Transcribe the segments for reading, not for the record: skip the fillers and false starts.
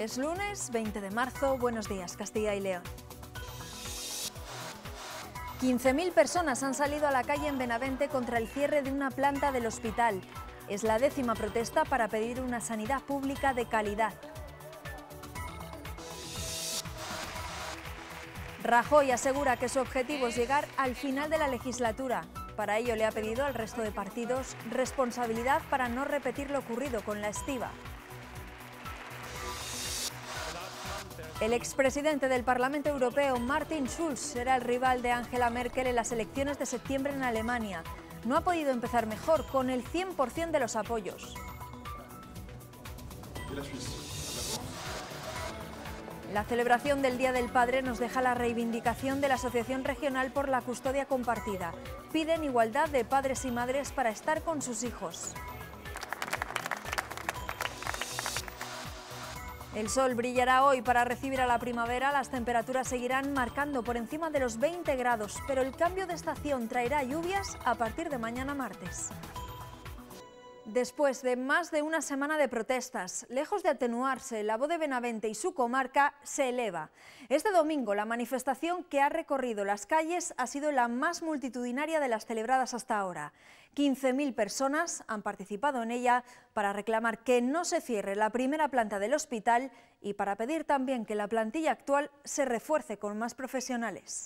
Es lunes 20 de marzo, buenos días, Castilla y León. 15.000 personas han salido a la calle en Benavente contra el cierre de una planta del hospital. Es la 10ª protesta para pedir una sanidad pública de calidad. Rajoy asegura que su objetivo es llegar al final de la legislatura. Para ello le ha pedido al resto de partidos responsabilidad para no repetir lo ocurrido con la estiba. El expresidente del Parlamento Europeo, Martin Schulz, será el rival de Angela Merkel en las elecciones de septiembre en Alemania. No ha podido empezar mejor, con el 100% de los apoyos. La celebración del Día del Padre nos deja la reivindicación de la Asociación Regional por la Custodia Compartida. Piden igualdad de padres y madres para estar con sus hijos. El sol brillará hoy para recibir a la primavera, las temperaturas seguirán marcando por encima de los 20 grados, pero el cambio de estación traerá lluvias a partir de mañana martes. Después de más de una semana de protestas, lejos de atenuarse, la voz de Benavente y su comarca se eleva. Este domingo, la manifestación que ha recorrido las calles ha sido la más multitudinaria de las celebradas hasta ahora. 15.000 personas han participado en ella para reclamar que no se cierre la primera planta del hospital y para pedir también que la plantilla actual se refuerce con más profesionales.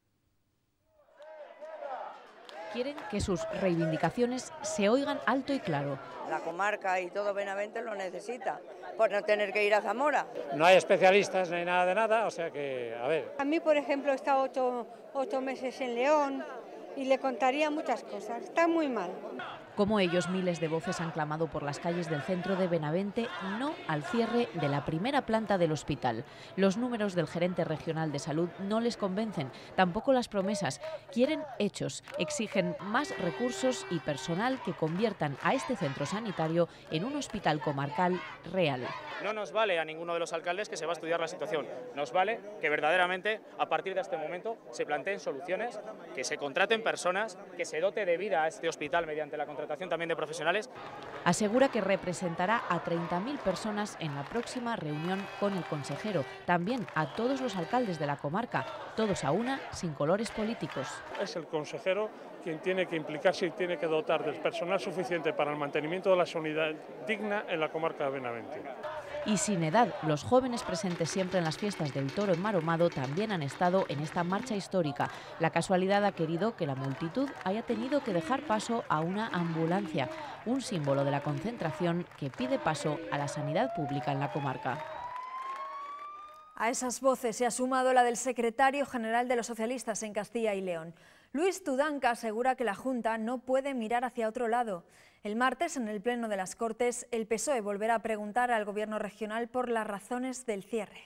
Quieren que sus reivindicaciones se oigan alto y claro. La comarca y todo Benavente lo necesita, por no tener que ir a Zamora. No hay especialistas, no hay nada de nada, o sea que, a ver. A mí, por ejemplo, he estado 8 meses en León y le contaría muchas cosas. Está muy mal. Como ellos, miles de voces han clamado por las calles del centro de Benavente no al cierre de la primera planta del hospital. Los números del gerente regional de salud no les convencen, tampoco las promesas. Quieren hechos, exigen más recursos y personal que conviertan a este centro sanitario en un hospital comarcal real. No nos vale a ninguno de los alcaldes que se va a estudiar la situación. Nos vale que verdaderamente a partir de este momento se planteen soluciones, que se contraten personas, que se dote de vida a este hospital mediante la contratación también de profesionales. Asegura que representará a 30.000 personas en la próxima reunión con el consejero. También a todos los alcaldes de la comarca, todos a una, sin colores políticos. Es el consejero quien tiene que implicarse y tiene que dotar del personal suficiente para el mantenimiento de la sanidad digna en la comarca de Benavente. Y sin edad, los jóvenes presentes siempre en las fiestas del Toro en Maromado también han estado en esta marcha histórica. La casualidad ha querido que la multitud haya tenido que dejar paso a una ambulancia, un símbolo de la concentración que pide paso a la sanidad pública en la comarca. A esas voces se ha sumado la del secretario general de los socialistas en Castilla y León. Luis Tudanca asegura que la Junta no puede mirar hacia otro lado. El martes, en el Pleno de las Cortes, el PSOE volverá a preguntar al Gobierno regional por las razones del cierre.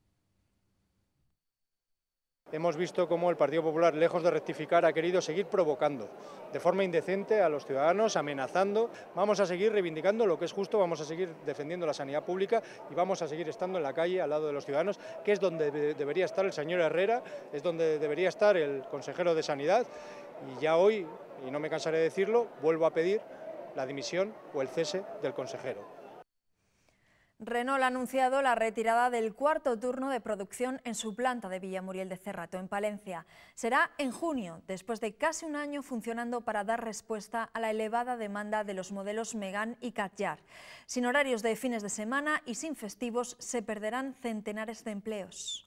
Hemos visto cómo el Partido Popular, lejos de rectificar, ha querido seguir provocando de forma indecente a los ciudadanos, amenazando. Vamos a seguir reivindicando lo que es justo, vamos a seguir defendiendo la sanidad pública y vamos a seguir estando en la calle al lado de los ciudadanos, que es donde debería estar el señor Herrera, es donde debería estar el consejero de Sanidad. Y ya hoy, y no me cansaré de decirlo, vuelvo a pedir la dimisión o el cese del consejero. Renault ha anunciado la retirada del cuarto turno de producción en su planta de Villamuriel de Cerrato, en Palencia. Será en junio, después de casi un año funcionando para dar respuesta a la elevada demanda de los modelos Megane y Kadjar. Sin horarios de fines de semana y sin festivos, se perderán centenares de empleos.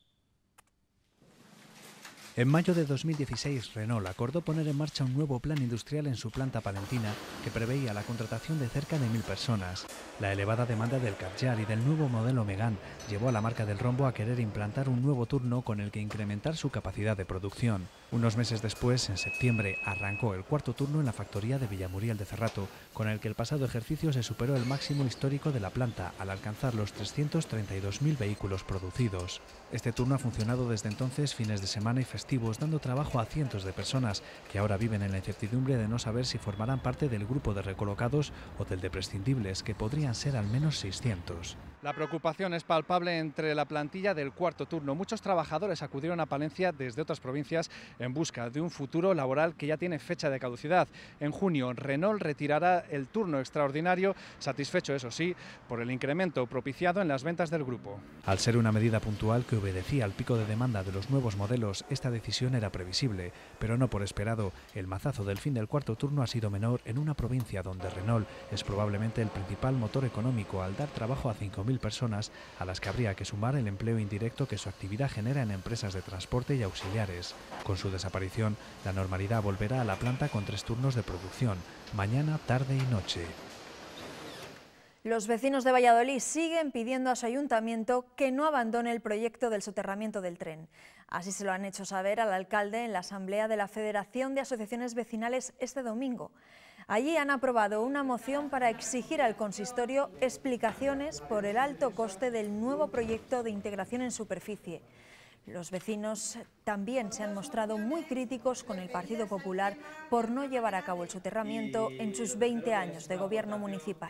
En mayo de 2016, Renault acordó poner en marcha un nuevo plan industrial en su planta palentina que preveía la contratación de cerca de 1.000 personas. La elevada demanda del Kadjar y del nuevo modelo Megane llevó a la marca del rombo a querer implantar un nuevo turno con el que incrementar su capacidad de producción. Unos meses después, en septiembre, arrancó el cuarto turno en la factoría de Villamuriel de Cerrato, con el que el pasado ejercicio se superó el máximo histórico de la planta al alcanzar los 332.000 vehículos producidos. Este turno ha funcionado desde entonces fines de semana y festivos, dando trabajo a cientos de personas que ahora viven en la incertidumbre de no saber si formarán parte del grupo de recolocados o del de prescindibles, que podrían ser al menos 600. La preocupación es palpable entre la plantilla del cuarto turno. Muchos trabajadores acudieron a Palencia desde otras provincias en busca de un futuro laboral que ya tiene fecha de caducidad. En junio, Renault retirará el turno extraordinario, satisfecho, eso sí, por el incremento propiciado en las ventas del grupo. Al ser una medida puntual que obedecía al pico de demanda de los nuevos modelos, esta decisión era previsible, pero no por esperado. El mazazo del fin del cuarto turno ha sido menor en una provincia donde Renault es probablemente el principal motor económico al dar trabajo a 5.000 personas, a las que habría que sumar el empleo indirecto que su actividad genera en empresas de transporte y auxiliares. Con su desaparición, la normalidad volverá a la planta con 3 turnos de producción, mañana, tarde y noche. Los vecinos de Valladolid siguen pidiendo a su ayuntamiento que no abandone el proyecto del soterramiento del tren. Así se lo han hecho saber al alcalde en la asamblea de la Federación de Asociaciones Vecinales este domingo. Allí han aprobado una moción para exigir al consistorio explicaciones por el alto coste del nuevo proyecto de integración en superficie. Los vecinos también se han mostrado muy críticos con el Partido Popular por no llevar a cabo el soterramiento en sus 20 años de gobierno municipal.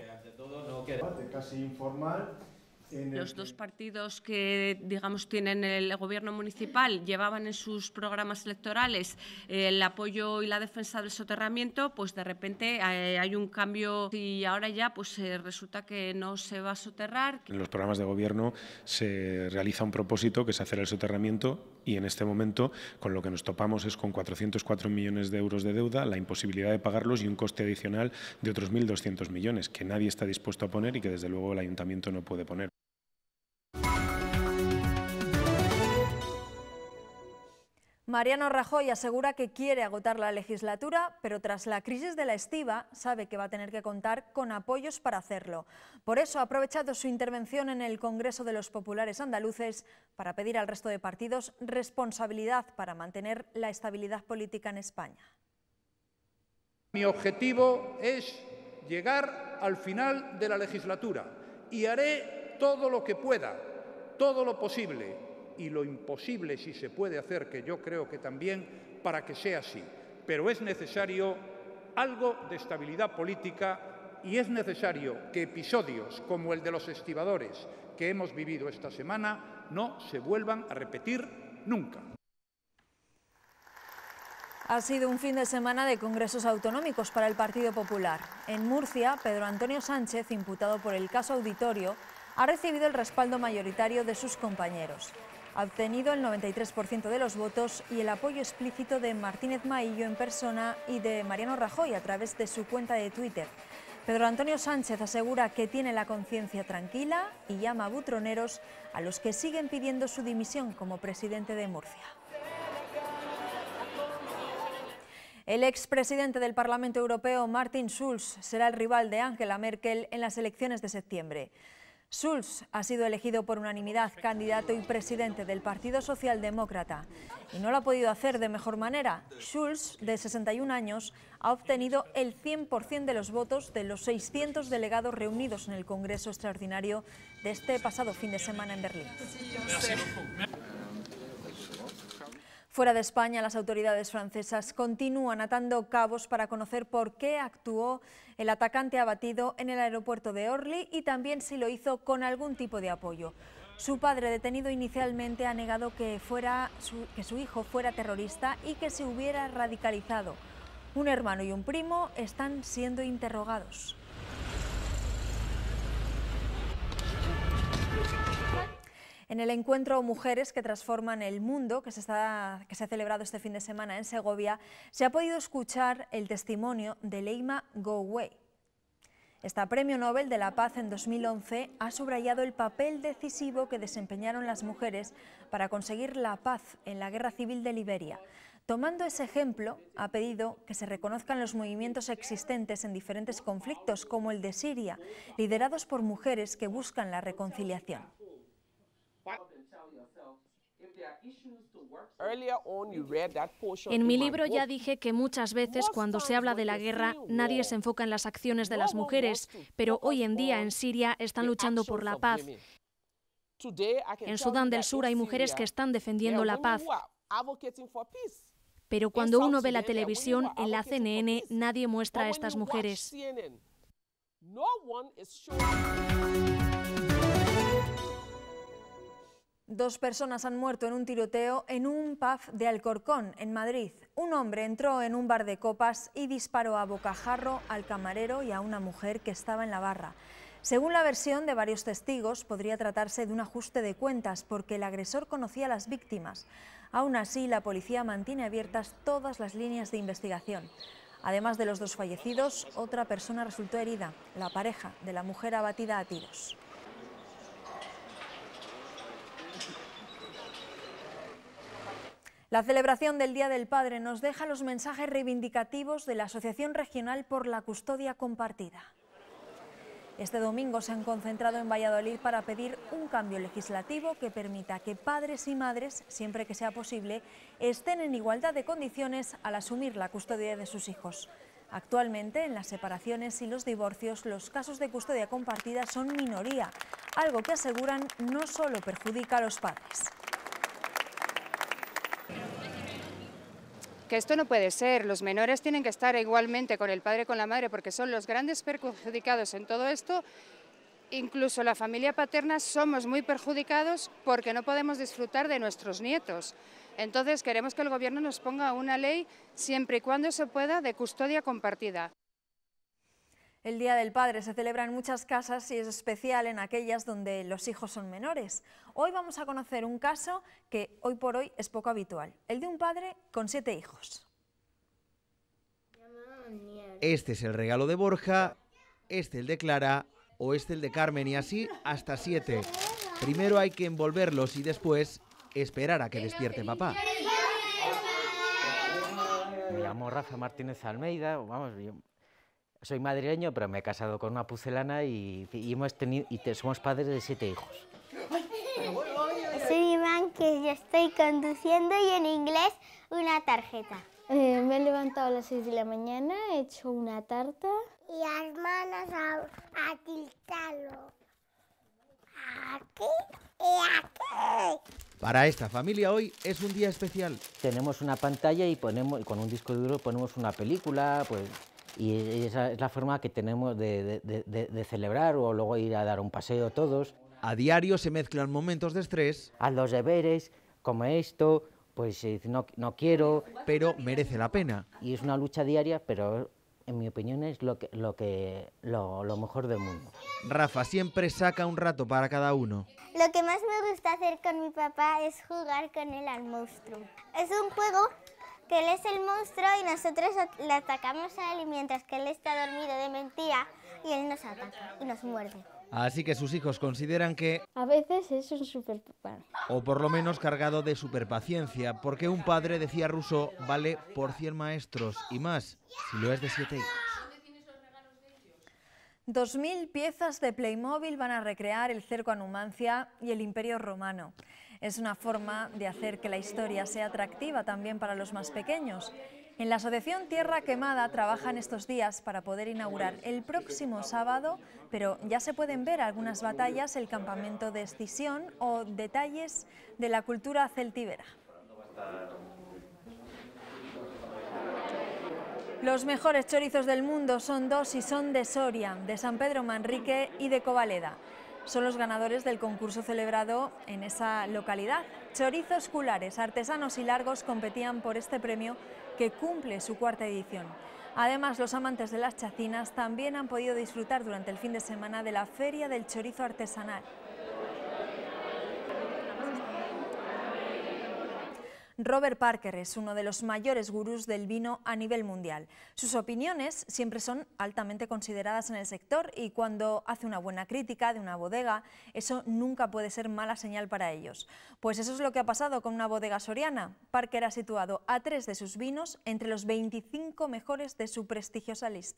Los dos partidos que, digamos, tienen el gobierno municipal llevaban en sus programas electorales el apoyo y la defensa del soterramiento, pues de repente hay un cambio y ahora ya pues resulta que no se va a soterrar. En los programas de gobierno se realiza un propósito que es hacer el soterramiento y en este momento con lo que nos topamos es con 404 millones de euros de deuda, la imposibilidad de pagarlos y un coste adicional de otros 1.200 millones que nadie está dispuesto a poner y que desde luego el ayuntamiento no puede poner. Mariano Rajoy asegura que quiere agotar la legislatura, pero tras la crisis de la estiba sabe que va a tener que contar con apoyos para hacerlo. Por eso ha aprovechado su intervención en el Congreso de los Populares Andaluces para pedir al resto de partidos responsabilidad para mantener la estabilidad política en España. Mi objetivo es llegar al final de la legislatura y haré todo lo que pueda, todo lo posible y lo imposible si se puede hacer, que yo creo que también, para que sea así. Pero es necesario algo de estabilidad política y es necesario que episodios como el de los estibadores que hemos vivido esta semana no se vuelvan a repetir nunca. Ha sido un fin de semana de congresos autonómicos para el Partido Popular. En Murcia, Pedro Antonio Sánchez, imputado por el caso Auditorio, ha recibido el respaldo mayoritario de sus compañeros. Ha obtenido el 93% de los votos y el apoyo explícito de Martínez Maillo en persona y de Mariano Rajoy a través de su cuenta de Twitter. Pedro Antonio Sánchez asegura que tiene la conciencia tranquila y llama a butroneros a los que siguen pidiendo su dimisión como presidente de Murcia. El expresidente del Parlamento Europeo, Martin Schulz, será el rival de Angela Merkel en las elecciones de septiembre. Schulz ha sido elegido por unanimidad candidato y presidente del Partido Socialdemócrata y no lo ha podido hacer de mejor manera. Schulz, de 61 años, ha obtenido el 100% de los votos de los 600 delegados reunidos en el Congreso Extraordinario de este pasado fin de semana en Berlín. Fuera de España, las autoridades francesas continúan atando cabos para conocer por qué actuó el atacante abatido en el aeropuerto de Orly y también si lo hizo con algún tipo de apoyo. Su padre, detenido inicialmente, ha negado que su hijo fuera terrorista y que se hubiera radicalizado. Un hermano y un primo están siendo interrogados. En el encuentro Mujeres que transforman el mundo, que se ha celebrado este fin de semana en Segovia, se ha podido escuchar el testimonio de Leima Goway. Esta Premio Nobel de la Paz en 2011 ha subrayado el papel decisivo que desempeñaron las mujeres para conseguir la paz en la Guerra Civil de Liberia. Tomando ese ejemplo, ha pedido que se reconozcan los movimientos existentes en diferentes conflictos, como el de Siria, liderados por mujeres que buscan la reconciliación. En mi libro ya dije que muchas veces cuando se habla de la guerra nadie se enfoca en las acciones de las mujeres, pero hoy en día en Siria están luchando por la paz. En Sudán del Sur hay mujeres que están defendiendo la paz. Pero cuando uno ve la televisión, en la CNN, nadie muestra a estas mujeres. 2 personas han muerto en un tiroteo en un pub de Alcorcón, en Madrid. Un hombre entró en un bar de copas y disparó a bocajarro al camarero y a una mujer que estaba en la barra. Según la versión de varios testigos, podría tratarse de un ajuste de cuentas porque el agresor conocía a las víctimas. Aún así, la policía mantiene abiertas todas las líneas de investigación. Además de los 2 fallecidos, otra persona resultó herida, la pareja de la mujer abatida a tiros. La celebración del Día del Padre nos deja los mensajes reivindicativos de la Asociación Regional por la Custodia Compartida. Este domingo se han concentrado en Valladolid para pedir un cambio legislativo que permita que padres y madres, siempre que sea posible, estén en igualdad de condiciones al asumir la custodia de sus hijos. Actualmente, en las separaciones y los divorcios, los casos de custodia compartida son minoría, algo que aseguran no solo perjudica a los padres. Que esto no puede ser, los menores tienen que estar igualmente con el padre y con la madre porque son los grandes perjudicados en todo esto. Incluso la familia paterna somos muy perjudicados porque no podemos disfrutar de nuestros nietos. Entonces queremos que el Gobierno nos ponga una ley siempre y cuando se pueda de custodia compartida. El Día del Padre se celebra en muchas casas y es especial en aquellas donde los hijos son menores. Hoy vamos a conocer un caso que hoy por hoy es poco habitual, el de un padre con 7 hijos. Este es el regalo de Borja, este el de Clara o este el de Carmen y así hasta 7. Primero hay que envolverlos y después esperar a que despierte papá. Me llamo Rafa Martínez Almeida, vamos, yo soy madrileño, pero me he casado con una pucelana y somos padres de 7 hijos. Soy Iván, que yo estoy conduciendo y en inglés una tarjeta. Me he levantado a las 6 de la mañana, he hecho una tarta. Y las manos a tiltarlo. Aquí y aquí. Para esta familia hoy es un día especial. Tenemos una pantalla y con un disco duro ponemos una película, pues, y esa es la forma que tenemos de celebrar o luego ir a dar un paseo todos. A diario se mezclan momentos de estrés. Haz los deberes, come esto, pues no quiero. Pero merece la pena. Y es una lucha diaria, pero en mi opinión es lo mejor del mundo. Rafa siempre saca un rato para cada uno. Lo que más me gusta hacer con mi papá es jugar con él al monstruo. Es un juego que él es el monstruo y nosotros le atacamos a él y mientras que él está dormido de mentira y él nos ataca y nos muerde. Así que sus hijos consideran que a veces es un superpapá. O por lo menos cargado de superpaciencia, porque un padre, decía Rousseau, vale por 100 maestros y más si lo es de 7 hijos. 2000 piezas de Playmobil van a recrear el cerco a Numancia y el Imperio Romano. Es una forma de hacer que la historia sea atractiva también para los más pequeños. En la asociación Tierra Quemada trabajan estos días para poder inaugurar el próximo sábado, pero ya se pueden ver algunas batallas, el campamento de escisión o detalles de la cultura celtíbera. Los mejores chorizos del mundo son 2 y son de Soria, de San Pedro Manrique y de Covaleda. Son los ganadores del concurso celebrado en esa localidad. Chorizos culares, artesanos y largos competían por este premio que cumple su 4ª edición. Además, los amantes de las chacinas también han podido disfrutar durante el fin de semana de la Feria del Chorizo Artesanal. Robert Parker es uno de los mayores gurús del vino a nivel mundial. Sus opiniones siempre son altamente consideradas en el sector y cuando hace una buena crítica de una bodega, eso nunca puede ser mala señal para ellos. Pues eso es lo que ha pasado con una bodega soriana. Parker ha situado a 3 de sus vinos entre los 25 mejores de su prestigiosa lista.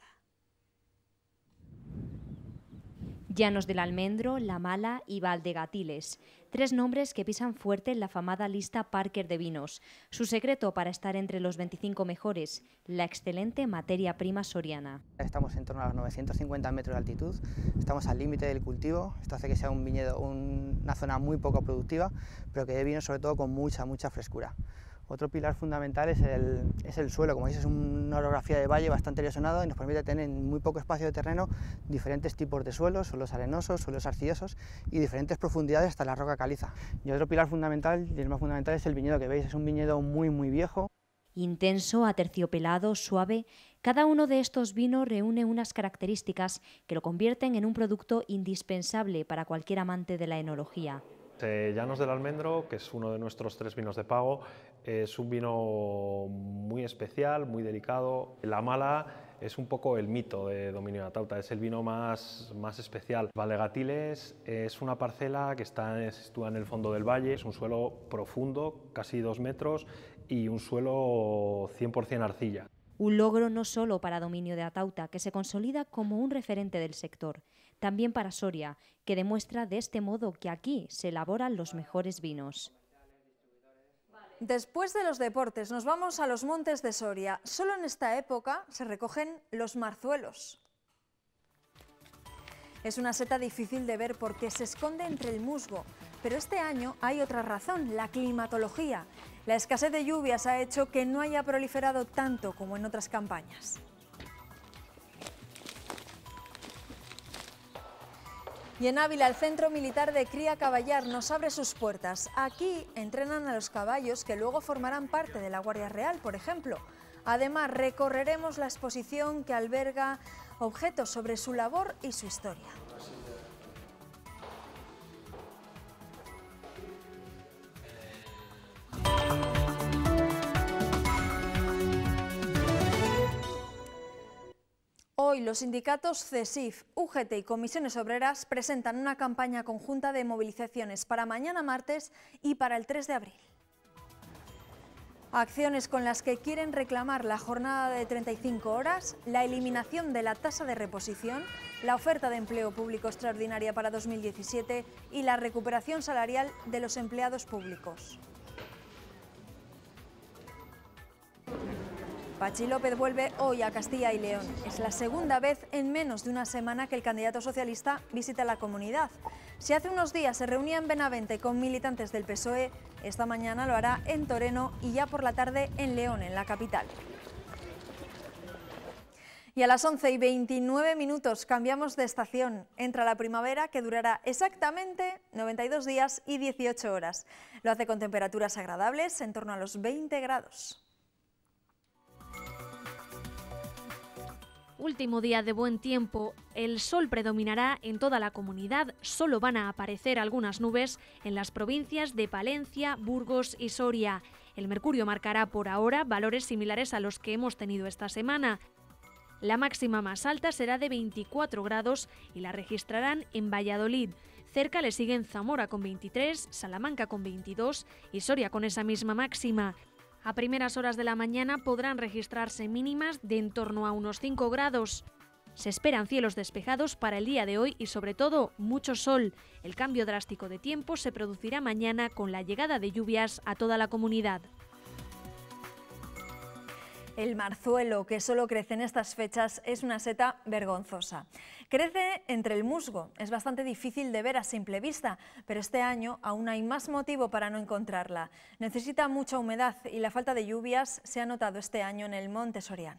Llanos del Almendro, La Mala y Valdegatiles. 3 nombres que pisan fuerte en la afamada lista Parker de vinos. Su secreto para estar entre los 25 mejores, la excelente materia prima soriana. Estamos en torno a los 950 metros de altitud, estamos al límite del cultivo, esto hace que sea un viñedo, una zona muy poco productiva, pero que dé vino sobre todo con mucha frescura. Otro pilar fundamental es el suelo. Como veis, es una orografía de valle bastante erosionado y nos permite tener en muy poco espacio de terreno diferentes tipos de suelos, suelos arenosos, suelos arcillosos y diferentes profundidades hasta la roca caliza. Y otro pilar fundamental, y el más fundamental, es el viñedo que veis. Es un viñedo muy viejo. Intenso, aterciopelado, suave, cada uno de estos vinos reúne unas características que lo convierten en un producto indispensable para cualquier amante de la enología. Llanos del Almendro, que es uno de nuestros 3 vinos de pago, es un vino muy especial, muy delicado. La Mala es un poco el mito de Dominio de Atauta, es el vino más especial. Valdegatiles es una parcela que está situada en el fondo del valle, es un suelo profundo, casi 2 metros, y un suelo 100% arcilla. Un logro no solo para Dominio de Atauta, que se consolida como un referente del sector, también para Soria, que demuestra de este modo que aquí se elaboran los mejores vinos. Después de los deportes nos vamos a los montes de Soria. Solo en esta época se recogen los marzuelos. Es una seta difícil de ver porque se esconde entre el musgo, pero este año hay otra razón, la climatología. La escasez de lluvias ha hecho que no haya proliferado tanto como en otras campañas. Y en Ávila, el Centro Militar de Cría Caballar nos abre sus puertas. Aquí entrenan a los caballos que luego formarán parte de la Guardia Real, por ejemplo. Además, recorreremos la exposición que alberga objetos sobre su labor y su historia. Hoy los sindicatos CESIF, UGT y Comisiones Obreras presentan una campaña conjunta de movilizaciones para mañana martes y para el 3 de abril. Acciones con las que quieren reclamar la jornada de 35 horas, la eliminación de la tasa de reposición, la oferta de empleo público extraordinaria para 2017 y la recuperación salarial de los empleados públicos. Patxi López vuelve hoy a Castilla y León. Es la segunda vez en menos de una semana que el candidato socialista visita la comunidad. Si hace unos días se reunía en Benavente con militantes del PSOE, esta mañana lo hará en Toreno y ya por la tarde en León, en la capital. Y a las 11:29 cambiamos de estación. Entra la primavera, que durará exactamente 92 días y 18 horas. Lo hace con temperaturas agradables, en torno a los 20 grados. Último día de buen tiempo, el sol predominará en toda la comunidad, solo van a aparecer algunas nubes en las provincias de Palencia, Burgos y Soria. El mercurio marcará por ahora valores similares a los que hemos tenido esta semana. La máxima más alta será de 24 grados y la registrarán en Valladolid. Cerca le siguen Zamora con 23, Salamanca con 22 y Soria con esa misma máxima. A primeras horas de la mañana podrán registrarse mínimas de en torno a unos 5 grados. Se esperan cielos despejados para el día de hoy y sobre todo mucho sol. El cambio drástico de tiempo se producirá mañana con la llegada de lluvias a toda la comunidad. El marzuelo, que solo crece en estas fechas, es una seta vergonzosa. Crece entre el musgo, es bastante difícil de ver a simple vista, pero este año aún hay más motivo para no encontrarla. Necesita mucha humedad y la falta de lluvias se ha notado este año en el monte soriano.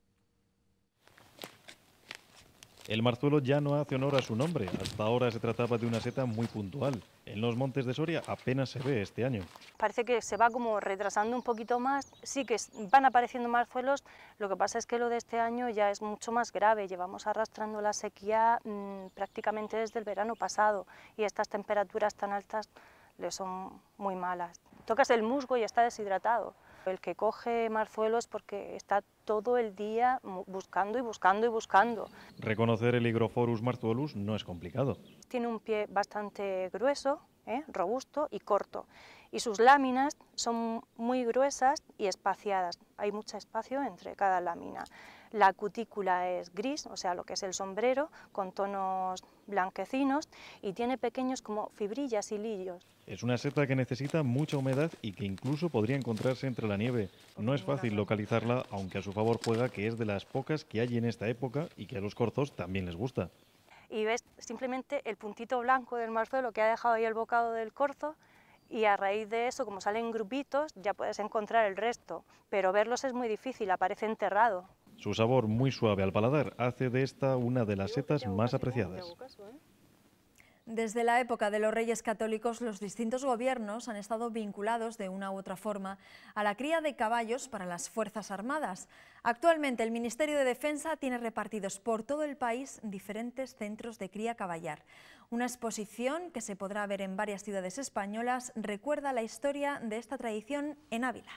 El marzuelo ya no hace honor a su nombre. Hasta ahora se trataba de una seta muy puntual. En los montes de Soria apenas se ve este año. Parece que se va como retrasando un poquito más. Sí que van apareciendo marzuelos, lo que pasa es que lo de este año ya es mucho más grave. Llevamos arrastrando la sequía prácticamente desde el verano pasado y estas temperaturas tan altas le son muy malas. Tocas el musgo y está deshidratado. El que coge marzuelo es porque está todo el día buscando y buscando y buscando. Reconocer el Hygrophorus marzuolus no es complicado. Tiene un pie bastante grueso, robusto y corto. Y sus láminas son muy gruesas y espaciadas. Hay mucho espacio entre cada lámina. La cutícula es gris, o sea, lo que es el sombrero, con tonos blanquecinos y tiene pequeños como fibrillas y lillos. Es una seta que necesita mucha humedad y que incluso podría encontrarse entre la nieve. No es fácil localizarla, aunque a su favor juega que es de las pocas que hay en esta época y que a los corzos también les gusta. Y ves simplemente el puntito blanco del marzuelo que ha dejado ahí el bocado del corzo y a raíz de eso, como salen grupitos, ya puedes encontrar el resto, pero verlos es muy difícil, aparece enterrado. Su sabor muy suave al paladar hace de esta una de las setas más apreciadas. Desde la época de los Reyes Católicos, los distintos gobiernos han estado vinculados de una u otra forma a la cría de caballos para las Fuerzas Armadas. Actualmente el Ministerio de Defensa tiene repartidos por todo el país diferentes centros de cría caballar. Una exposición que se podrá ver en varias ciudades españolas recuerda la historia de esta tradición en Ávila.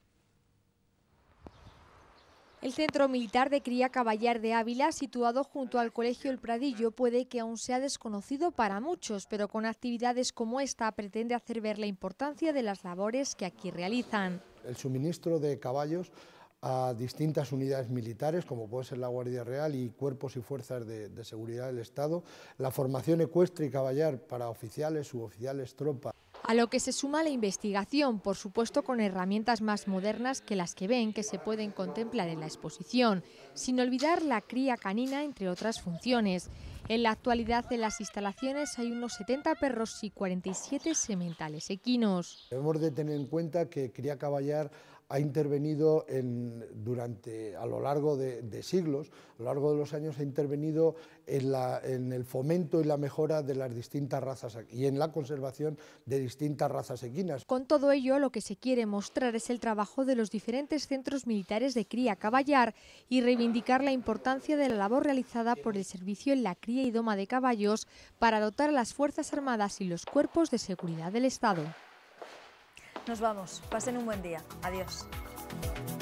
El Centro Militar de Cría Caballar de Ávila, situado junto al Colegio El Pradillo, puede que aún sea desconocido para muchos, pero con actividades como esta pretende hacer ver la importancia de las labores que aquí realizan. El suministro de caballos a distintas unidades militares, como puede ser la Guardia Real y cuerpos y fuerzas de seguridad del Estado, la formación ecuestre y caballar para oficiales, suboficiales, tropas. A lo que se suma la investigación, por supuesto con herramientas más modernas que las que ven que se pueden contemplar en la exposición, sin olvidar la cría canina, entre otras funciones. En la actualidad en las instalaciones hay unos 70 perros y 47 sementales equinos. Debemos de tener en cuenta que Cría Caballar ha intervenido a lo largo de siglos, a lo largo de los años ha intervenido en el fomento y la mejora de las distintas razas y en la conservación de distintas razas equinas. Con todo ello, lo que se quiere mostrar es el trabajo de los diferentes centros militares de cría caballar y reivindicar la importancia de la labor realizada por el servicio en la cría y doma de caballos para dotar a las Fuerzas Armadas y los cuerpos de seguridad del Estado. Nos vamos. Pasen un buen día. Adiós.